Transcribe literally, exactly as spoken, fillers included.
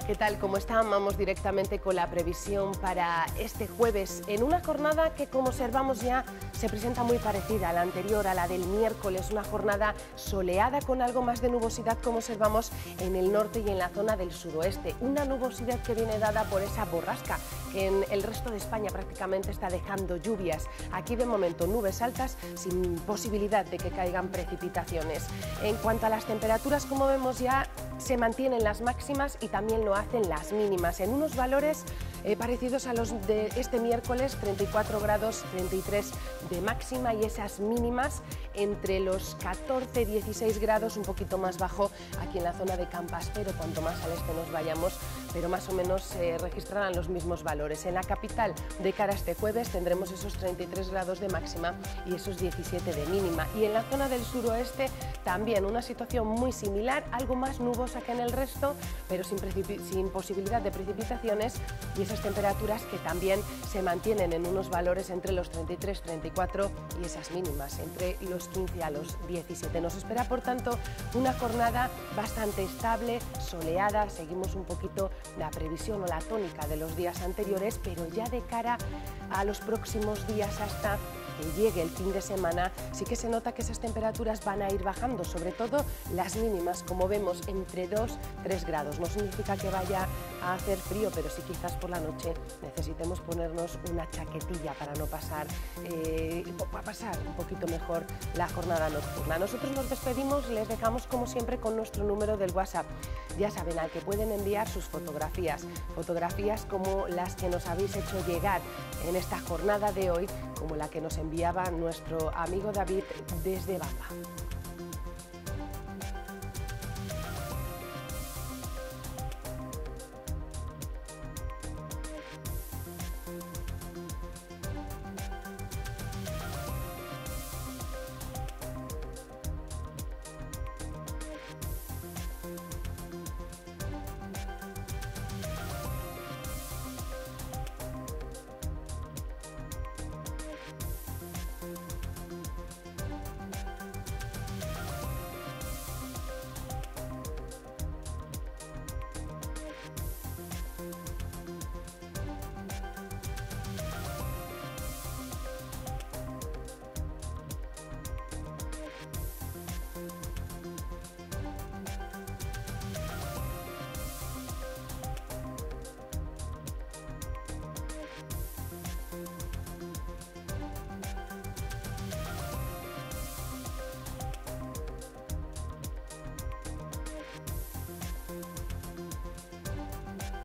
¿Qué tal? ¿Cómo están? Vamos directamente con la previsión para este jueves, en una jornada que, como observamos ya, se presenta muy parecida a la anterior, a la del miércoles, una jornada soleada con algo más de nubosidad, como observamos en el norte y en la zona del suroeste. Una nubosidad que viene dada por esa borrasca que en el resto de España prácticamente está dejando lluvias. Aquí de momento nubes altas sin posibilidad de que caigan precipitaciones. En cuanto a las temperaturas, como vemos ya, se mantienen las máximas y también lo hacen las mínimas, en unos valores eh, parecidos a los de este miércoles, treinta y cuatro grados, treinta y tres de máxima, y esas mínimas entre los catorce y dieciséis grados, un poquito más bajo aquí en la zona de Campaspero, cuanto más al este nos vayamos, pero más o menos se eh, registrarán los mismos valores. En la capital, de cara a este jueves, tendremos esos treinta y tres grados de máxima y esos diecisiete de mínima. Y en la zona del suroeste también una situación muy similar, algo más nubosa que en el resto, pero sin, sin posibilidad de precipitaciones, y esas temperaturas que también se mantienen en unos valores entre los treinta y tres, treinta y cuatro y esas mínimas entre los quince a los diecisiete. Nos espera, por tanto, una jornada bastante estable, soleada. Seguimos un poquito la previsión o la tónica de los días anteriores, pero ya de cara a los próximos días hasta que llegue el fin de semana, sí que se nota que esas temperaturas van a ir bajando, sobre todo las mínimas, como vemos, entre dos a tres grados. No significa que vaya a hacer frío, pero sí quizás por la noche necesitemos ponernos una chaquetilla para no pasar, eh, para pasar un poquito mejor la jornada nocturna. Nosotros nos despedimos, les dejamos como siempre con nuestro número del WhatsApp. Ya saben, al que pueden enviar sus fotografías, fotografías como las que nos habéis hecho llegar en esta jornada de hoy, como la que nos enviaba nuestro amigo David desde Bamba.